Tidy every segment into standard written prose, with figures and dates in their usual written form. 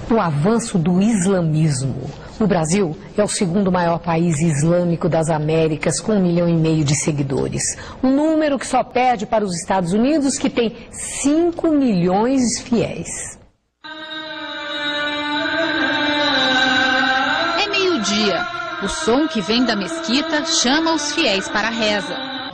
o avanço do islamismo. O Brasil é o segundo maior país islâmico das Américas, com 1,5 milhão de seguidores. Um número que só perde para os Estados Unidos, que tem 5 milhões de fiéis. É meio-dia. O som que vem da mesquita chama os fiéis para a reza.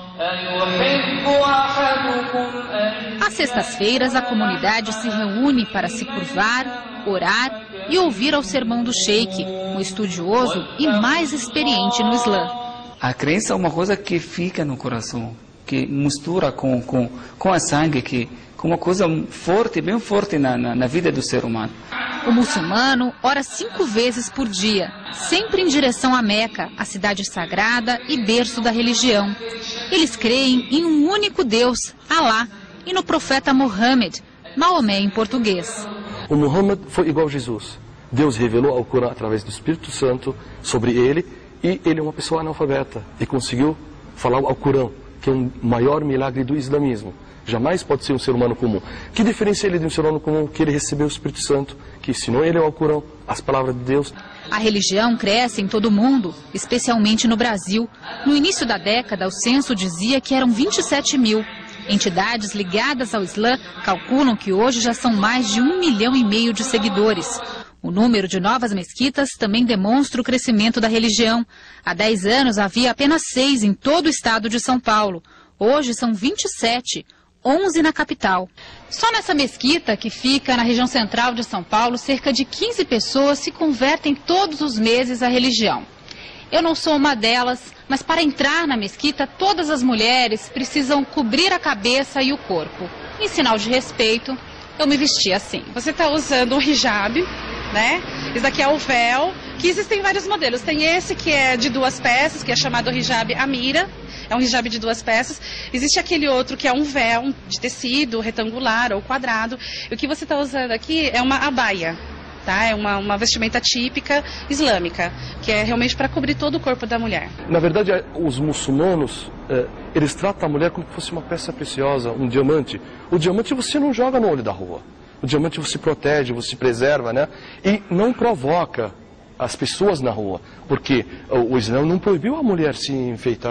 Às sextas-feiras, a comunidade se reúne para se curvar, orar e ouvir ao sermão do sheik, um estudioso e mais experiente no Islã. A crença é uma coisa que fica no coração, que mistura com a sangue, que é uma coisa forte, bem forte na vida do ser humano. O muçulmano ora 5 vezes por dia, sempre em direção a Meca, a cidade sagrada e berço da religião. Eles creem em um único Deus, Alá, e no profeta Mohammed, Maomé em português. O Muhammad foi igual a Jesus. Deus revelou ao Corão através do Espírito Santo sobre ele, e ele é uma pessoa analfabeta e conseguiu falar ao Corão, que é o maior milagre do islamismo. Jamais pode ser um ser humano comum. Que diferencia ele de um ser humano comum? Que ele recebeu o Espírito Santo, que ensinou ele ao Corão, as palavras de Deus. A religião cresce em todo o mundo, especialmente no Brasil. No início da década, o censo dizia que eram 27 mil. Entidades ligadas ao Islã calculam que hoje já são mais de 1,5 milhão de seguidores. O número de novas mesquitas também demonstra o crescimento da religião. Há 10 anos havia apenas 6 em todo o estado de São Paulo. Hoje são 27, 11 na capital. Só nessa mesquita, que fica na região central de São Paulo, cerca de 15 pessoas se convertem todos os meses à religião. Eu não sou uma delas, mas para entrar na mesquita, todas as mulheres precisam cobrir a cabeça e o corpo. Em sinal de respeito, eu me vesti assim. Você está usando um hijab, né? Esse daqui é o véu, que existem vários modelos. Tem esse que é de 2 peças, que é chamado hijab Amira. É um hijab de 2 peças. Existe aquele outro que é um véu de tecido retangular ou quadrado. E o que você está usando aqui é uma abaia. Tá? É uma vestimenta típica islâmica, que é realmente para cobrir todo o corpo da mulher. Na verdade, os muçulmanos, eles tratam a mulher como se fosse uma peça preciosa, um diamante. O diamante você não joga no olho da rua. O diamante você protege, você preserva, né? E não provoca as pessoas na rua, porque o Islã não proibiu a mulher se enfeitar,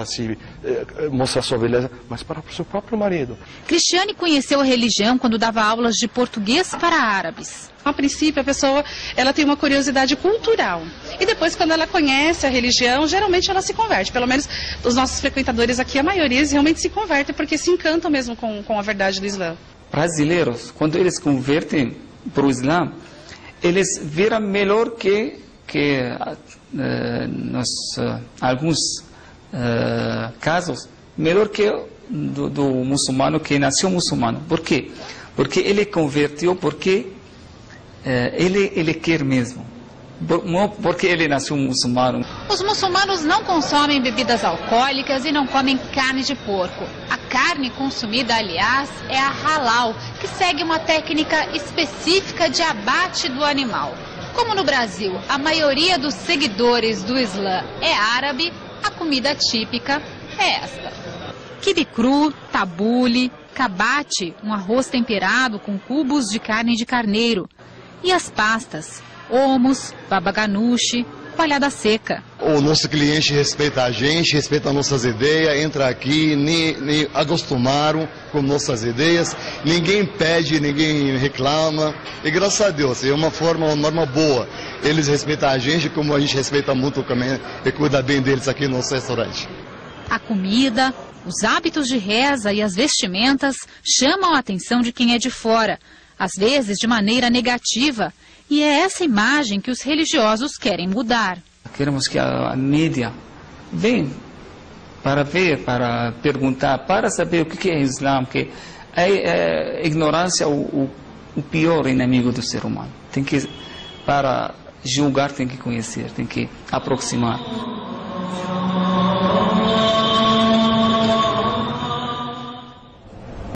mostrar sua beleza, mas para o seu próprio marido. Cristiane conheceu a religião quando dava aulas de português para árabes. A princípio, a pessoa ela tem uma curiosidade cultural. E depois, quando ela conhece a religião, geralmente ela se converte. Pelo menos os nossos frequentadores aqui, a maioria realmente se convertem, porque se encantam mesmo com a verdade do Islã. Brasileiros, quando eles convertem para o Islã, eles viram melhor que alguns casos, melhor que do muçulmano que nasceu muçulmano. Por quê? Porque ele converteu porque ele quer mesmo. Não porque ele nasceu muçulmano. Os muçulmanos não consomem bebidas alcoólicas e não comem carne de porco. A carne consumida, aliás, é a halal, que segue uma técnica específica de abate do animal. Como no Brasil, a maioria dos seguidores do Islã é árabe, a comida típica é esta. Quibe cru, tabule, cabate, um arroz temperado com cubos de carne de carneiro. E as pastas, hummus, baba ganoush, coalhada seca. O nosso cliente respeita a gente, respeita nossas ideias, entra aqui, nem acostumaram com nossas ideias, ninguém pede, ninguém reclama, e graças a Deus, é uma norma boa. Eles respeitam a gente como a gente respeita muito também e cuida bem deles aqui no nosso restaurante. A comida, os hábitos de reza e as vestimentas chamam a atenção de quem é de fora, às vezes de maneira negativa. E é essa imagem que os religiosos querem mudar. Queremos que a mídia venha para ver, para perguntar, para saber o que é Islã, que a ignorância é o pior inimigo do ser humano. Para julgar tem que conhecer, tem que aproximar.